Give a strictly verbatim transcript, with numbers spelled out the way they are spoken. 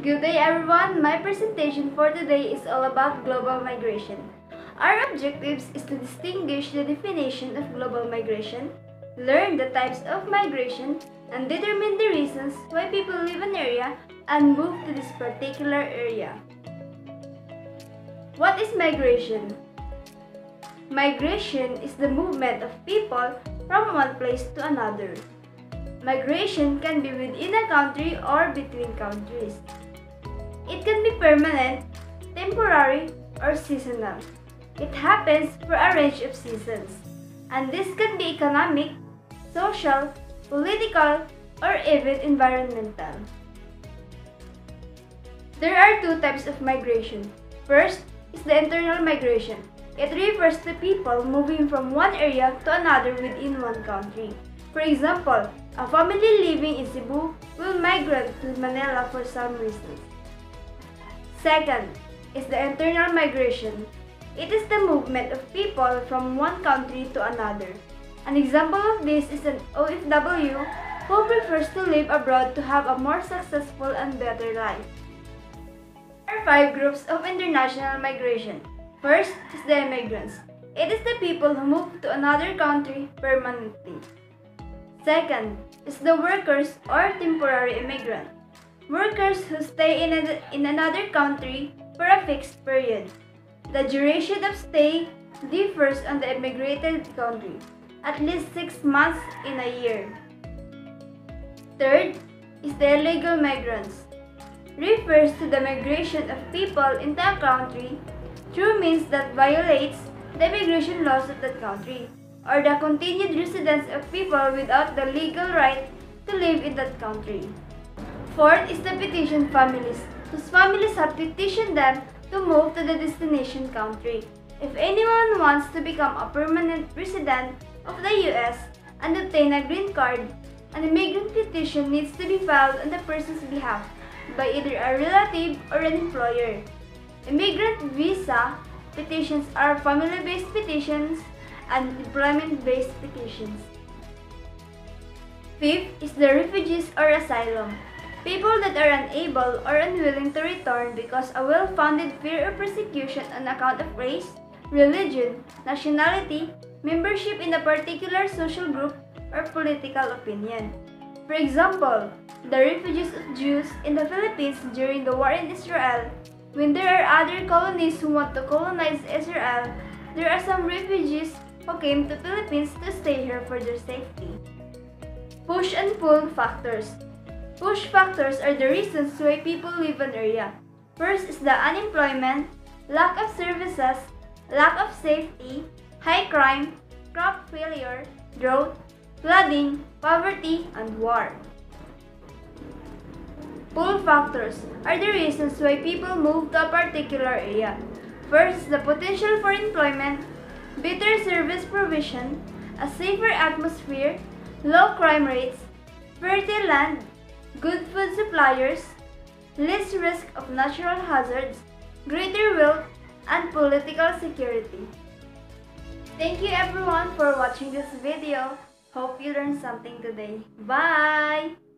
Good day everyone, my presentation for today is all about global migration. Our objectives is to distinguish the definition of global migration, learn the types of migration, and determine the reasons why people leave an area and move to this particular area. What is migration? Migration is the movement of people from one place to another. Migration can be within a country or between countries. It can be permanent, temporary, or seasonal. It happens for a range of seasons, and this can be economic, social, political, or even environmental. There are two types of migration. First is the internal migration. It refers to people moving from one area to another within one country. For example, a family living in Cebu will migrate to Manila for some reasons. Second is the internal migration. It is the movement of people from one country to another. An example of this is an O F W who prefers to live abroad to have a more successful and better life. There are five groups of international migration. First is the immigrants. It is the people who move to another country permanently. Second is the workers or temporary immigrant. Workers who stay in, a, in another country for a fixed period. The duration of stay differs on the immigrated country, at least six months in a year. Third is the illegal migrants. Refers to the migration of people into a country through means that violates the immigration laws of that country, or the continued residence of people without the legal right to live in that country. Fourth is the petition families, whose families have petitioned them to move to the destination country. If anyone wants to become a permanent resident of the U S and obtain a green card, an immigrant petition needs to be filed on the person's behalf by either a relative or an employer. Immigrant visa petitions are family-based petitions and employment-based petitions. Fifth is the refugees or asylum. People that are unable or unwilling to return because a well-founded fear of persecution on account of race, religion, nationality, membership in a particular social group, or political opinion. For example, the refugees of Jews in the Philippines during the war in Israel. When there are other colonies who want to colonize Israel, there are some refugees who came to Philippines to stay here for their safety. Push and pull factors. Push factors are the reasons why people leave an area. First is the unemployment, lack of services, lack of safety, high crime, crop failure, drought, flooding, poverty, and war. Pull factors are the reasons why people move to a particular area. First, the potential for employment, better service provision, a safer atmosphere, low crime rates, fertile land, good food suppliers, less risk of natural hazards, greater wealth, and political security. Thank you everyone for watching this video. Hope you learned something today. Bye!